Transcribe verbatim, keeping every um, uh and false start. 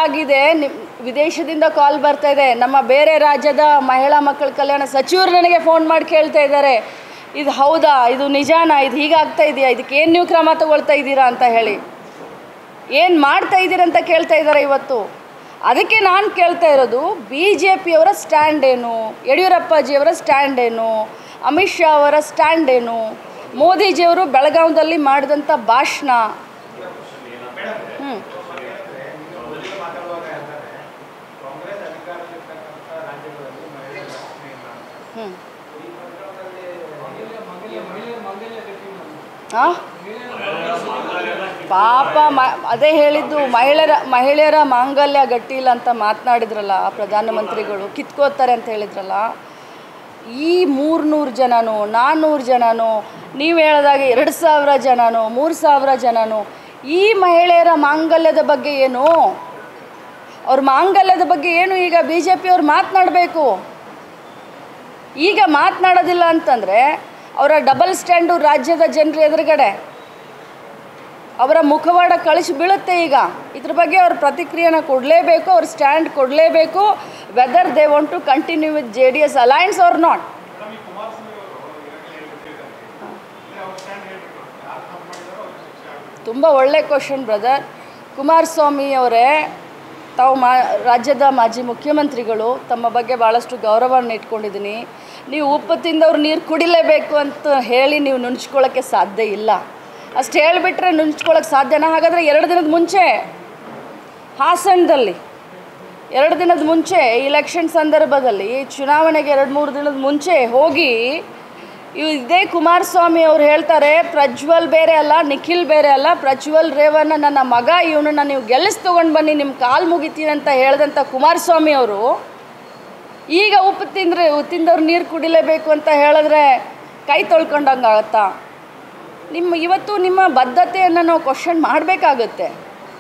ಆಗಿದೆ. ವಿದೇಶದಿಂದ ಕಾಲ್ ಬರ್ತಾ ಇದೆ. ನಮ್ಮ ಬೇರೆ ರಾಜ್ಯದ ಮಹಿಳಾ ಮಕ್ಕಳ ಕಲ್ಯಾಣ ಸಚಿವರು ನನಗೆ ಫೋನ್ ಮಾಡಿ ಕೇಳ್ತಾ ಇದ್ದಾರೆ, ಇದು ಹೌದಾ, ಇದು ನಿಜಾನಾ, ಇದು ಹೀಗಾಗ್ತಾ ಇದೆಯಾ, ಇದಕ್ಕೆ ಏನು ನೀವು ಕ್ರಮ ತಗೊಳ್ತಾ ಇದ್ದೀರಾ ಅಂತ ಹೇಳಿ, ಏನು ಮಾಡ್ತಾ ಇದ್ದೀರಂತ ಕೇಳ್ತಾ ಇದ್ದಾರೆ ಇವತ್ತು. ಅದಕ್ಕೆ ನಾನು ಕೇಳ್ತಾ ಇರೋದು, ಬಿ ಜೆ ಪಿಯವರ ಸ್ಟ್ಯಾಂಡ್ ಏನು, ಯಡಿಯೂರಪ್ಪಾಜಿಯವರ ಸ್ಟ್ಯಾಂಡ್ ಏನು, ಅಮಿತ್ ಶಾ ಅವರ ಸ್ಟ್ಯಾಂಡ್ ಏನು, ಮೋದಿಜಿಯವರು ಬೆಳಗಾವಿಯಲ್ಲಿ ಮಾಡಿದಂಥ ಭಾಷಣ. ಹ್ಞೂ ಹ್ಞೂ ಹಾಂ ಪಾಪ ಮ ಅದೇ ಹೇಳಿದ್ದು, ಮಹಿಳೆಯರ ಮಹಿಳೆಯರ ಮಾಂಗಲ್ಯ ಗಟ್ಟಿಲ್ಲ ಅಂತ ಮಾತನಾಡಿದ್ರಲ್ಲ ಪ್ರಧಾನಮಂತ್ರಿಗಳು, ಕಿತ್ಕೋತಾರೆ ಅಂತ ಹೇಳಿದ್ರಲ್ಲ. ಈ ಮೂರ್ನೂರು ಜನನೋ ನಾನ್ನೂರು ಜನನೋ ನೀವು ಹೇಳಿದಾಗೆ ಎರಡು ಸಾವಿರ ಜನನೋ ಮೂರು ಸಾವಿರ ಜನನೋ ಈ ಮಹಿಳೆಯರ ಮಾಂಗಲ್ಯದ ಬಗ್ಗೆ ಏನು, ಅವ್ರ ಮಾಂಗಲ್ಯದ ಬಗ್ಗೆ ಏನು ಈಗ ಬಿ ಜೆ ಪಿಯವ್ರು ಮಾತನಾಡಬೇಕು. ಈಗ ಮಾತನಾಡೋದಿಲ್ಲ ಅಂತಂದರೆ ಅವರ ಡಬಲ್ ಸ್ಟ್ಯಾಂಡು ರಾಜ್ಯದ ಜನರ ಎದುರುಗಡೆ ಅವರ ಮುಖವಾಡ ಕಳಿಸಿ ಬೀಳುತ್ತೆ. ಈಗ ಇದ್ರ ಬಗ್ಗೆ ಅವ್ರ ಪ್ರತಿಕ್ರಿಯೆನ ಕೊಡಲೇಬೇಕು, ಅವ್ರ ಸ್ಟ್ಯಾಂಡ್ ಕೊಡಲೇಬೇಕು, whether they want to continue with J D S alliance or not. ತುಂಬ ಒಳ್ಳೆ ಕ್ವಶನ್ ಬ್ರದರ್. ಕುಮಾರಸ್ವಾಮಿ ಅವರೇ, ತಾವು ಮಾ ರಾಜ್ಯದ ಮಾಜಿ ಮುಖ್ಯಮಂತ್ರಿಗಳು, ತಮ್ಮ ಬಗ್ಗೆ ಭಾಳಷ್ಟು ಗೌರವವನ್ನು ಇಟ್ಕೊಂಡಿದ್ದೀನಿ. ನೀವು ಉಪ್ಪು ತಿಂದವ್ರು ನೀರು ಕುಡಿಲೇಬೇಕು ಅಂತ ಹೇಳಿ ನೀವು ನುಣುಚ್ಕೊಳ್ಳೋಕ್ಕೆ ಸಾಧ್ಯ ಇಲ್ಲ. ಅಷ್ಟು ಹೇಳಿಬಿಟ್ರೆ ನುಣುಚ್ಕೊಳ್ಳೋಕ್ಕೆ ಸಾಧ್ಯನಾ? ಹಾಗಾದರೆ ಎರಡು ದಿನದ ಮುಂಚೆ ಹಾಸನದಲ್ಲಿ ಎರಡು ದಿನದ ಮುಂಚೆ ಇಲೆಕ್ಷನ್ ಸಂದರ್ಭದಲ್ಲಿ ಚುನಾವಣೆಗೆ ಎರಡು ಮೂರು ದಿನದ ಮುಂಚೆ ಹೋಗಿ ಇವು ಇದೇ ಕುಮಾರಸ್ವಾಮಿ ಅವರು ಹೇಳ್ತಾರೆ, ಪ್ರಜ್ವಲ್ ಬೇರೆ ಅಲ್ಲ, ನಿಖಿಲ್ ಬೇರೆ ಅಲ್ಲ, ಪ್ರಜ್ವಲ್ ರೇವಣ್ಣ ನನ್ನ ಮಗ, ಇವನನ್ನು ನೀವು ಗೆಲ್ಲಿಸಿ ತೊಗೊಂಡು ಬನ್ನಿ, ನಿಮ್ಮ ಕಾಲು ಮುಗಿತೀನಿ ಅಂತ ಹೇಳಿದಂಥ ಕುಮಾರಸ್ವಾಮಿ ಅವರು ಈಗ ಉಪ್ಪು ತಿಂದರೆ ತಿಂದವ್ರು ನೀರು ಕುಡಿಲೇಬೇಕು ಅಂತ ಹೇಳಿದ್ರೆ ಕೈ ತೊಳ್ಕೊಂಡಂಗೆ ಆಗುತ್ತಾ? ನಿಮ್ಮ ಇವತ್ತು ನಿಮ್ಮ ಬದ್ಧತೆಯನ್ನು ನಾವು ಕ್ವಶನ್ ಮಾಡಬೇಕಾಗುತ್ತೆ.